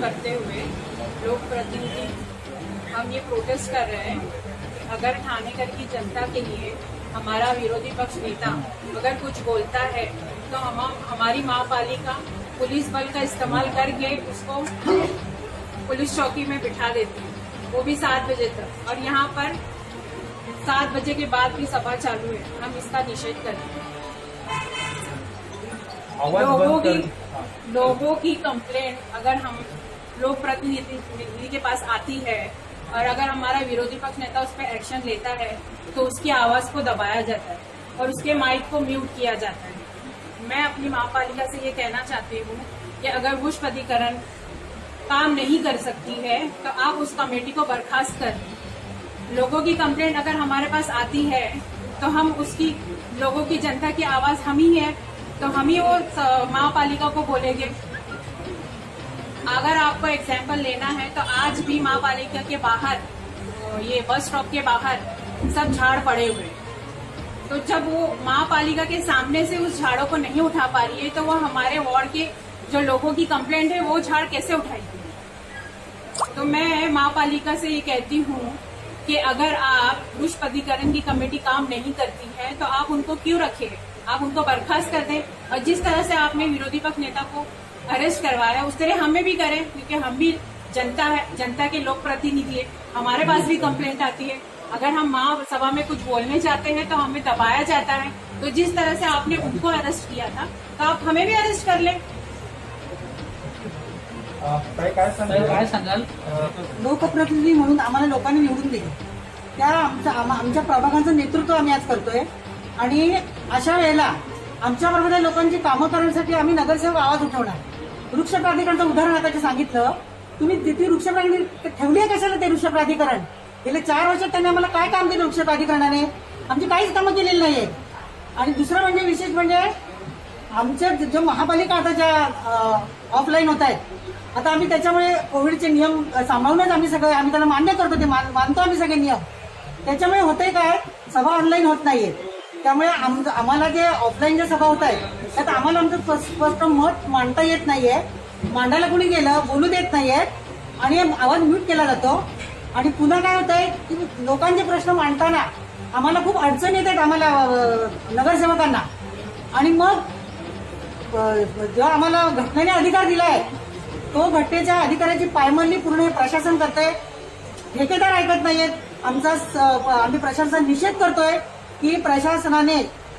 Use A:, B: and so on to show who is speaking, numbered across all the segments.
A: करते हुए लोक प्रतिनिधि हम ये प्रोटेस्ट कर रहे हैं। अगर ठाणेकर की जनता के लिए हमारा विरोधी पक्ष नेता अगर कुछ बोलता है तो हम हमारी महापालिका पुलिस बल का इस्तेमाल करके उसको पुलिस चौकी में बिठा देती है, वो भी 7 बजे तक। और यहाँ पर 7 बजे के बाद भी सभा चालू है। हम इसका निषेध करते हैं। लोगों की कंप्लेंट अगर हम लोक प्रतिनिधि के पास आती है और अगर हमारा विरोधी पक्ष नेता उस पर एक्शन लेता है तो उसकी आवाज को दबाया जाता है और उसके माइक को म्यूट किया जाता है। मैं अपनी महापालिका से ये कहना चाहती हूँ कि अगर पुष्प अधिकरण काम नहीं कर सकती है तो आप उस कमेटी को बर्खास्त कर दें। लोगों की कंप्लेंट अगर हमारे पास आती है तो हम उसकी लोगों की जनता की आवाज हम ही है, तो हम ही वो महापालिका को बोलेंगे। अगर आपको एग्जाम्पल लेना है तो आज भी महापालिका के बाहर, ये बस स्टॉप के बाहर सब झाड़ पड़े हुए, तो जब वो महापालिका के सामने से उस झाड़ों को नहीं उठा पा रही है तो वो हमारे वार्ड के जो लोगों की कंप्लेंट है वो झाड़ कैसे उठाएगी। तो मैं महापालिका से ये कहती हूँ कि अगर आप पुष्प अधिकरण की कमेटी काम नहीं करती है तो आप उनको क्यों रखें, आप उनको बर्खास्त कर दें। और जिस तरह से आपने विरोधी पक्ष नेता को अरेस्ट करवाया उस तरह हमें भी करें, क्योंकि हम भी जनता है, जनता के लोक प्रतिनिधि है, हमारे पास भी कंप्लेंट आती है। अगर हम महासभा में कुछ बोलने जाते हैं तो हमें दबाया जाता है। तो जिस तरह से आपने उनको अरेस्ट किया था तो आप हमें भी अरेस्ट कर लें।
B: काय सांगाल?
C: लोकप्रतिनिधी म्हणून आम्हाला लोकांनी निवडून दिले, त्या आमच्या प्रभागाचं नेतृत्व आम्ही आज करतोय आणि अशा वेळेला आमच्या प्रभागातल्या लोकांची कामं करण्यासाठी आम्ही नगरसेवक आवाज उठवणार। वृक्ष प्राधिकरणाचं उदाहरण आता सांगितलं, तुम्ही तिथे वृक्ष प्राधिकरण ठेवली आहे कशाला? ते वृक्ष प्राधिकरण गेले 4 वर्षात त्यांनी आम्हाला काय काम दिलं? वृक्ष प्राधिकरणाने आमची काहीच कामं केलेली नाहीये। आणि दुसरं म्हणजे विशेष म्हणजे आमच्या जो महापालिका आता ज्या ऑफलाईन होत आहेत, आता आम्ही त्याच्यामुळे कोविडचे नियम सांभाळूनच आम्ही त्याला मान्य करतो, ते मानतो आम्ही सगळे नियम। त्याच्यामुळे होतंय काय, सभा ऑनलाईन होत नाहीये, त्यामुळे आम्हाला जे ऑफलाईन ज्या सभा होत आहेत त्यात आम्हाला आमचं स्पष्ट मत मांडता येत नाहीये, मांडायला कुणी गेलं बोलू देत नाहीयेत आणि आवाज म्यूट केला जातो। आणि पुन्हा काय होतंय की लोकांचे प्रश्न मांडताना आम्हाला खूप अडचण येतात आम्हाला नगरसेवकांना। आणि मग जेव्हा आम्हाला घटनेने अधिकार दिलाय तो घटनेच्या अधिकाराची पायमल्ली पूर्ण हे प्रशासन करतंय, ठेकेदार ऐकत नाहीयेत। आम्ही प्रशासनाचा निषेध करतोय की प्रशासनाने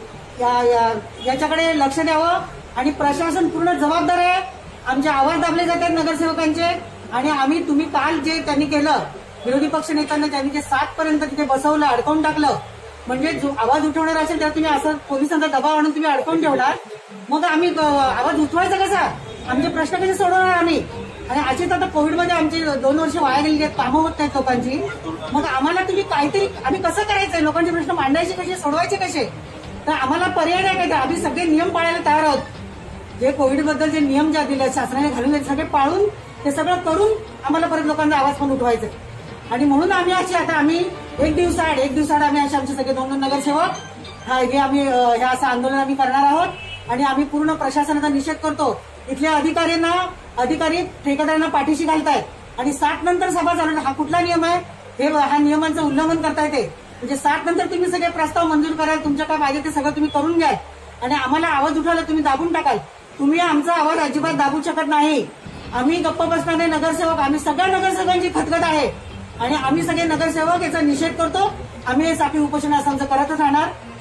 C: याच्याकडे लक्ष द्यावं आणि प्रशासन पूर्ण जबाबदार आहे। आमचे आवाज दाबले जातात नगरसेवकांचे आणि तुम्ही काल जे त्यांनी केलं विरोधी पक्ष नेत्यांना, त्यांनी जे 7 पर्यंत तिथे बसवलं, अडकवून टाकलं, म्हणजे जो आवाज उठवणार असेल त्याला तुम्ही असं पोलिसांचा दबाव आणून तुम्ही अडकवून ठेवणार, मग आम्ही आवाज उठवायचा कसा? आमचे प्रश्न कसे सोडवणार आम्ही? आणि अशीच आता कोविडमध्ये आमची 2 वर्ष वाया गेलेली आहेत, कामं होत नाहीत लोकांची, मग आम्हाला तुम्ही काहीतरी आम्ही कसं करायचंय? लोकांचे प्रश्न मांडायचे कसे, सोडवायचे कसे? तर आम्हाला पर्याय नाही काय, आम्ही सगळे नियम पाळायला तयार आहोत। जे कोविडबद्दल जे नियम ज्या दिले शासनाने घालून दिले सगळे पाळून ते सगळं करून आम्हाला परत लोकांचा आवाज पण उठवायचा। आणि म्हणून आम्ही आता एक दिवसाआड आम्ही असे आमचे सगळे 2 नगरसेवक आम्ही हे असं आंदोलन आम्ही करणार आहोत आणि आम्ही पूर्ण प्रशासनाचा निषेध करतो। इथल्या अधिकारी ठेकेदारांना पाठीशी घालतायत आणि 7 नंतर सभा चालू, हा कुठला नियम आहे? हा नियमांचं उल्लंघन करताय ते। म्हणजे 7 नंतर तुम्ही सगळे प्रस्ताव मंजूर कराल, तुमच्या काय पाहिजे ते सगळं तुम्ही करून घ्याल आणि आम्हाला आवाज उठवला तुम्ही दाबून टाकाल। तुम्ही आमचा आवाज अजिबात दाबू शकत नाही। आम्ही गप्प बसणार नाही नगरसेवक, आम्ही सगळ्या नगरसेवकांची खतखत आहे आणि आम्ही सगळे नगरसेवक याचा निषेध करतो। आम्ही हे साखळी उपोषण असं आमचं करतच राहणार।